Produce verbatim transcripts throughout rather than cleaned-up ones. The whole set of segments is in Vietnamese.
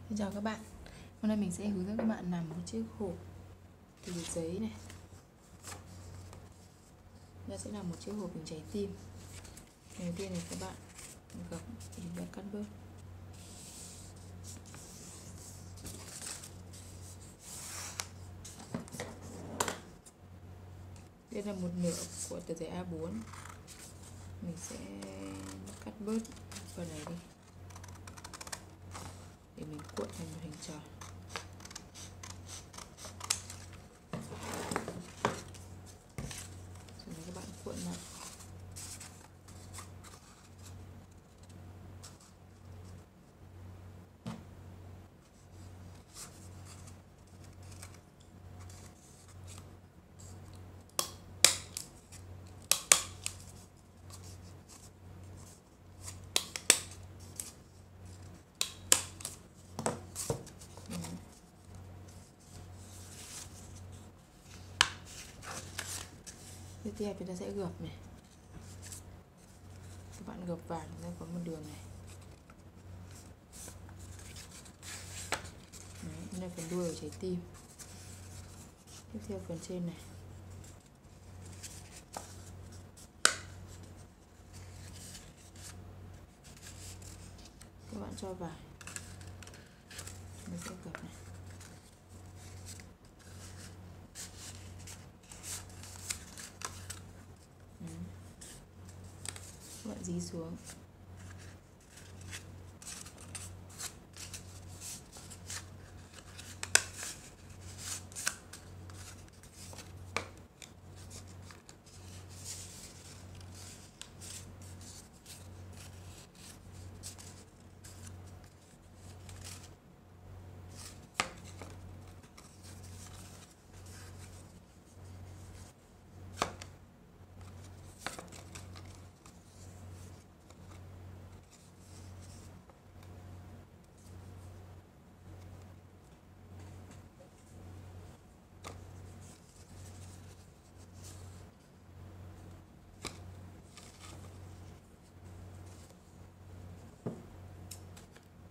Xin chào các bạn. Hôm nay mình sẽ hướng dẫn các bạn làm một chiếc hộp từ giấy này. Đây sẽ là một chiếc hộp hình trái tim. Đầu tiên thì các bạn gập thì chúng ta cắt bớt. Đây là một nửa của tờ giấy A bốn. Mình sẽ cắt bớt phần này đi để mình cuộn thành một hình tròn. Sau đó các bạn cuộn lại. Tiếp theo chúng ta sẽ gập này. Các bạn gập vào chúng ta có một đường này. Đấy, đây là phần đuôi của trái tim. Tiếp theo phần trên này. Các bạn cho vào. Mình sẽ gập này. Các bạn dí xuống.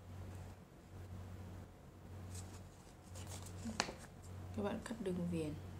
Các bạn cắt đường viền.